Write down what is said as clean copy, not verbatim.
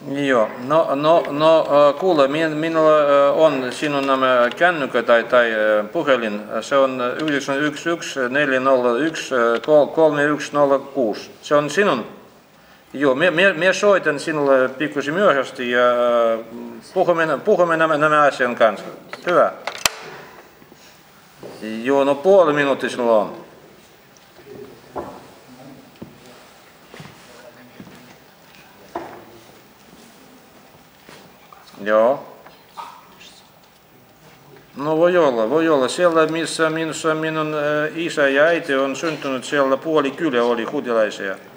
Joo, kuule, minulla on sinun nämä kännykkä tai puhelin. Se on 911 401 3106. Se on sinun. Joo, minä soitan sinulle pikkuisen myöhästi ja puhumme nämä asian kanssa. Hyvä. Joo, no puoli minuuttia sinulla on. Joo. No voi olla. Siellä missä minun isä ja äiti on syntynyt, siellä puoli kylä oli juutalaisia.